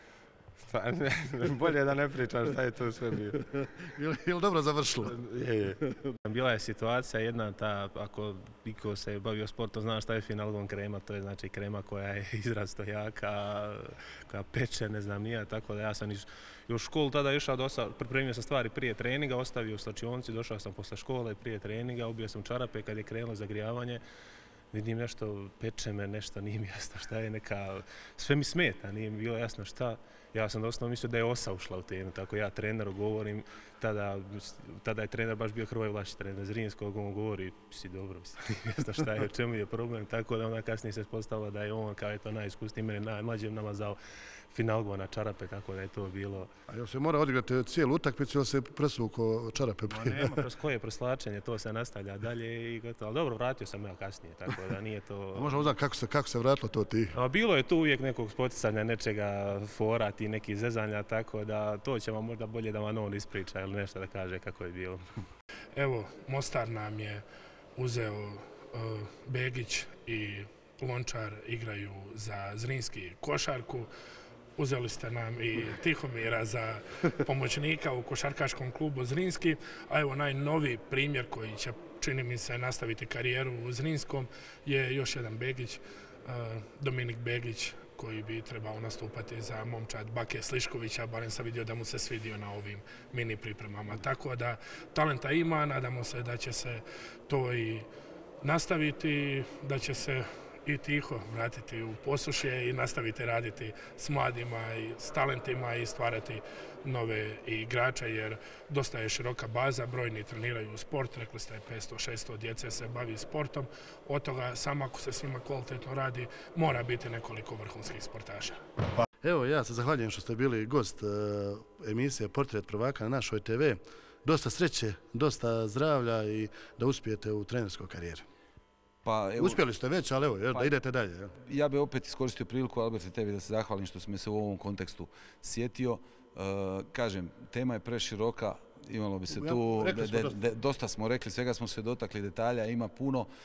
Bolje da ne pričam šta je to sve bilo. Je li dobro završilo? Je, je. Bila je situacija jedna ta, ako niko se bavio sportom, zna šta je Finalgon krema, to je znači krema koja je izrazito jaka, koja peče, ne znam nija, tako da ja sam još u školu tada išao, dosta, pripremio sam stvari prije treninga, ostavio u slačionici, došao sam posle škole prije treninga, ubio sam čarape kad je krenulo zagrijavanje. Vidim nešto, peče me, nešto, nije mi jasno šta je neka, sve mi smeta, nije mi bilo jasno šta. Ja sam doslovno mislio da je osa ušla u temu, tako ja treneru govorim, tada, tada je trener baš bio Hrvoje Vlašić, trener Zrinskog, on govori, si dobro, nije jasno šta je, u čemu je problem, tako da onda kasnije se ispostavilo da je on, kao je to najiskusniji, mene najmlađem namazao Finalgon na čarape, tako da je to bilo... A jel se mora odigrati cijelu utakmicu ili se presvuko čarape? Ma nema, kroz koje proslačenje, to se nastavlja dalje i gotovo. Ali dobro, vratio sam ja kasnije, tako da nije to... A možemo znati kako se, kako se vratilo to ti? A bilo je tu uvijek nekog spoticanja, nečega fora, ti neki zezanja, tako da to ćemo možda bolje da vam on ispriča ili nešto da kaže kako je bilo. Evo, Mostar nam je uzeo uh, Begić i Lončar igraju za Zrinski košarku. Uzeli ste nam i Tihomira za pomoćnika u košarkaškom klubu Zrinski, a evo najnoviji primjer koji će, čini mi se, nastaviti karijeru u Zrinskom je još jedan Begić, Dominik Begić, koji bi trebao nastupati za momčad Bake Sliškovića, barem sam vidio da mu se svidio na ovim mini pripremama. Tako da talenta ima, nadamo se da će se to i nastaviti, da će se i Tiho vratiti u Posušje i nastaviti raditi s mladima i s talentima i stvarati nove igrače, jer dosta je široka baza, brojni treniraju sport, rekli ste petsto šesto djece se bavi sportom, od toga samo ako se svima kvalitetno radi, mora biti nekoliko vrhunskih sportaša. Evo, ja se zahvaljujem što ste bili gost uh, emisije Portret prvaka na našoj te ve. Dosta sreće, dosta zdravlja i da uspijete u trenerskoj karijeri. Pa, evo, uspjeli ste već, ali evo, pa, da idete dalje. Jel? Ja bih opet iskoristio priliku, Albert, tebi da se zahvalim što si me se u ovom kontekstu sjetio. Uh, kažem, tema je preširoka, imalo bi se ja, tu, de, de, de, dosta smo rekli, svega smo se dotakli detalja, ima puno uh,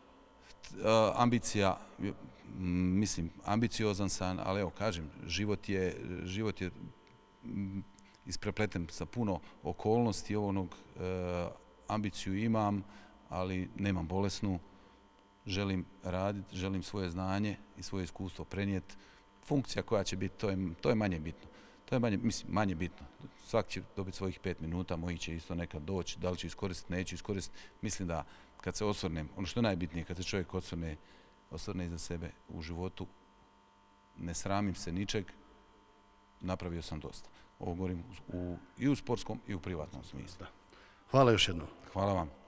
ambicija, mislim, ambiciozan sam, ali evo, kažem, život je, život je m, isprepleten sa puno okolnosti, onog uh, ambiciju imam, ali nemam bolesnu. Želim raditi, želim svoje znanje i svoje iskustvo prenijeti. Funkcija koja će biti, to je, to je manje bitno. To je manje, mislim, manje bitno. Svak će dobiti svojih pet minuta, moji će isto nekad doći, da li će iskoristiti, neću iskoristiti. Mislim da kad se osvrnem, ono što je najbitnije, kad se čovjek osvrne, osvrne iza sebe u životu, ne sramim se ničeg, napravio sam dosta. Ovo govorim u, i u sportskom i u privatnom smislu. Hvala još jednom. Hvala vam.